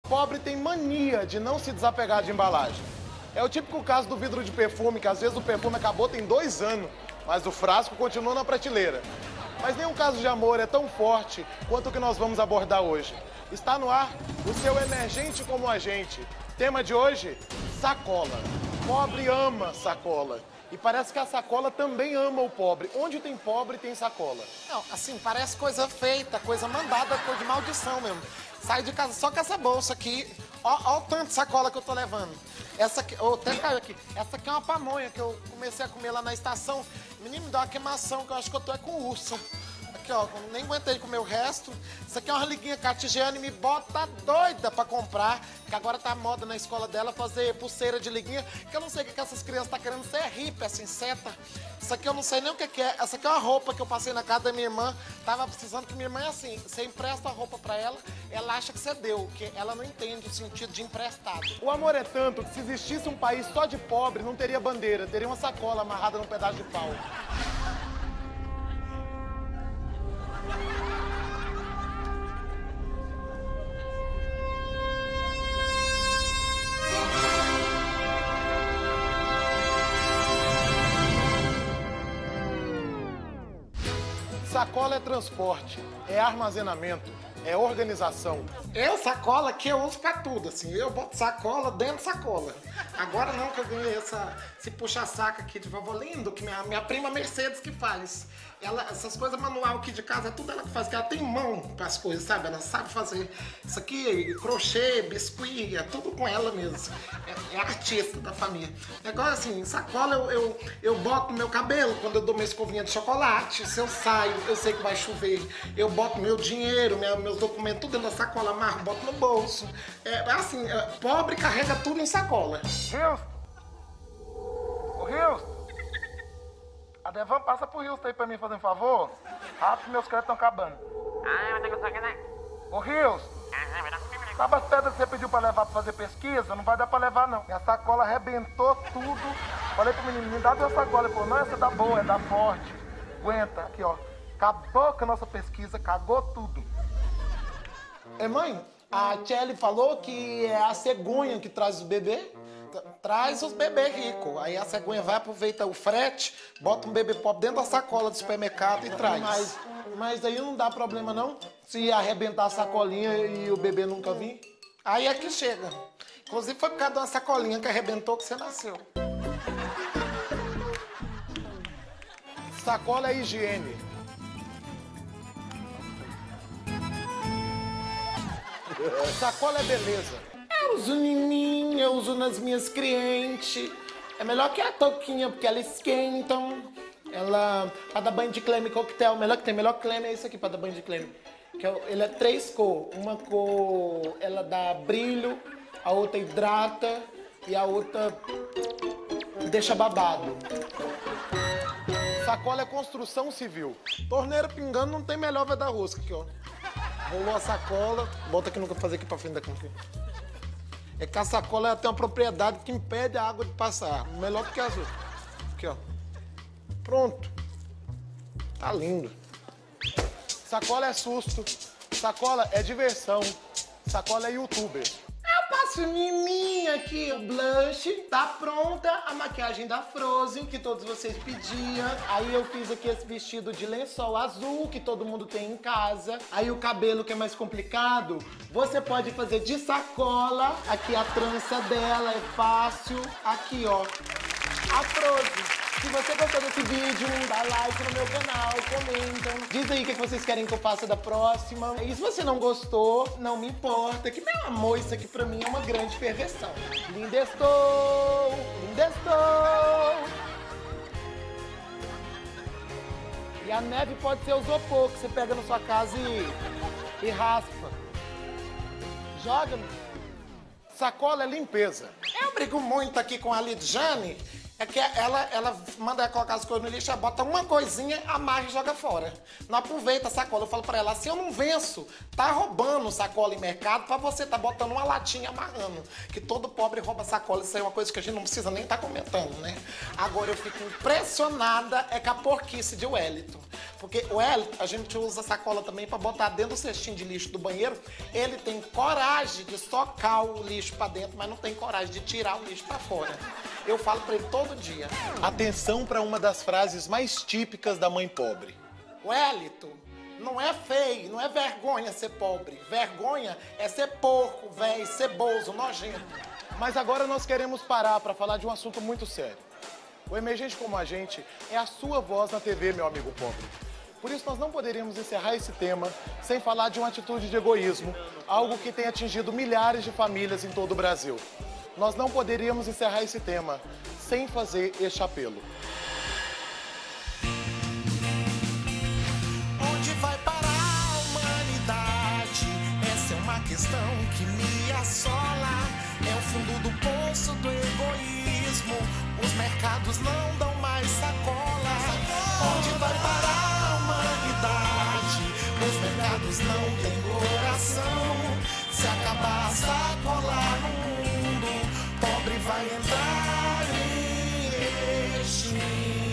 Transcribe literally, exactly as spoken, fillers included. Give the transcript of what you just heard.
Pobre tem mania de não se desapegar de embalagem. É o típico caso do vidro de perfume, que às vezes o perfume acabou tem dois anos, mas o frasco continua na prateleira. Mas nenhum caso de amor é tão forte quanto o que nós vamos abordar hoje. Está no ar o seu Emergente como Agente. Tema de hoje, sacola. Pobre ama sacola. E parece que a sacola também ama o pobre. Onde tem pobre, tem sacola. Não, assim, parece coisa feita, coisa mandada, coisa de maldição mesmo. Sai de casa só com essa bolsa aqui. Ó, ó o tanto de sacola que eu tô levando. Essa aqui, oh, até caiu aqui. Essa aqui é uma pamonha que eu comecei a comer lá na estação. Menino, me dá uma queimação, que eu acho que eu tô é com urso. Aqui, ó, nem aguentei comer o resto. Isso aqui é uma liguinha cartigiana e me bota doida pra comprar. Que agora tá moda na escola dela fazer pulseira de liguinha. Que eu não sei o que, que essas crianças tá querendo ser hippie, assim, seta. Isso aqui eu não sei nem o que, que é. Essa aqui é uma roupa que eu passei na casa da minha irmã. Tava precisando, que minha irmã é assim. Você empresta a roupa pra ela, ela acha que você deu. Que ela não entende o sentido de emprestado. O amor é tanto que se existisse um país só de pobre, não teria bandeira. Teria uma sacola amarrada num pedaço de pau. Sacola é transporte, é armazenamento, é organização. Eu, sacola que eu uso pra tudo, assim. Eu boto sacola dentro de sacola. Agora não, que eu ganhei essa, esse puxa-saca aqui de vovó lindo, que minha, minha prima Mercedes que faz. Ela, essas coisas manual aqui de casa, é tudo ela que faz, porque ela tem mão pras coisas, sabe? Ela sabe fazer isso aqui, crochê, biscuit, é tudo com ela mesmo. É, é artista da família. Agora, assim, sacola eu, eu, eu boto no meu cabelo quando eu dou minha escovinha de chocolate. Se eu saio, eu sei que vai chover, eu boto meu dinheiro, minha, meus documentos, tudo dentro da sacola, amarro, boto no bolso. É assim, é, pobre carrega tudo em sacola. Rios! Ô Rios! A Devan passa pro Rios aí pra mim fazer um favor. Rápido, meus créditos estão acabando. Ô Rios! Sabe as pedras que você pediu pra levar pra fazer pesquisa? Não vai dar pra levar não. Minha sacola arrebentou tudo. Falei pro menino, me dá tua sacola. Ele falou, não, essa é da boa, é da forte. Aguenta, aqui ó. Acabou com a nossa pesquisa, cagou tudo. É, mãe, a Tchelle falou que é a cegonha que traz os bebês. Traz os bebês ricos. Aí a cegonha vai, aproveita o frete, bota um bebê pobre dentro da sacola do supermercado e traz. Mas, mas aí não dá problema não? Se arrebentar a sacolinha e o bebê nunca vir? Aí é que chega. Inclusive foi por causa de uma sacolinha que arrebentou que você nasceu. Sacola é higiene. Sacola é beleza. Eu uso em mim, eu uso nas minhas clientes. É melhor que a touquinha, porque ela esquenta. Ela, pra dar banho de creme coquetel, melhor que tem, melhor creme é isso aqui pra dar banho de creme. Que é, ele é três cores. Uma cor, ela dá brilho, a outra hidrata e a outra deixa babado. Sacola é construção civil. Torneira pingando não tem melhor vai dar rosca aqui, ó. Rolou a sacola, bota aqui nunca fazer aqui pra frente da câmera. É que a sacola ela tem uma propriedade que impede a água de passar. Melhor do que as outras. Aqui, ó. Pronto. Tá lindo. Sacola é susto. Sacola é diversão. Sacola é youtuber. Eu passo em mim aqui, o blush. Tá pronta a maquiagem da Frozen, que todos vocês pediam. Aí eu fiz aqui esse vestido de lençol azul, que todo mundo tem em casa. Aí o cabelo, que é mais complicado, você pode fazer de sacola. Aqui a trança dela é fácil. Aqui, ó, a Frozen. Se você gostou desse vídeo, dá like no meu canal, comenta. Diz aí o que vocês querem que eu faça da próxima. E se você não gostou, não me importa, que meu amor, isso aqui pra mim é uma grande perversão. Linda estou, linda estou. E a neve pode ser o isopor, que você pega na sua casa e, e raspa. Joga. Sacola é limpeza. Eu brigo muito aqui com a Lidiane. É que ela, ela manda colocar as coisas no lixo, ela bota uma coisinha, amarra e joga fora. Não aproveita a sacola. Eu falo pra ela, assim eu não venço. Tá roubando sacola em mercado pra você tá botando uma latinha amarrando. Que todo pobre rouba sacola. Isso aí é uma coisa que a gente não precisa nem tá comentando, né? Agora eu fico impressionada é com a porquice de Wellington. Porque o Hélio, a gente usa sacola também pra botar dentro do cestinho de lixo do banheiro. Ele tem coragem de socar o lixo pra dentro, mas não tem coragem de tirar o lixo pra fora. Eu falo pra ele todo dia. Atenção para uma das frases mais típicas da mãe pobre. O Hélito, não é feio, não é vergonha ser pobre. Vergonha é ser porco, velho, ceboso, nojento. Mas agora nós queremos parar para falar de um assunto muito sério. O Emergente Como a Gente é a sua voz na T V, meu amigo pobre. Por isso nós não poderíamos encerrar esse tema sem falar de uma atitude de egoísmo, algo que tem atingido milhares de famílias em todo o Brasil. Nós não poderíamos encerrar esse tema sem fazer este apelo. Onde vai parar a humanidade? Essa é uma questão que me assola. É o fundo do poço do egoísmo. Os mercados não dão mais sacola. Onde vai parar a humanidade? Os mercados não têm coração. Se acabar a sacola no mundo, pobre vai entrar em extinção.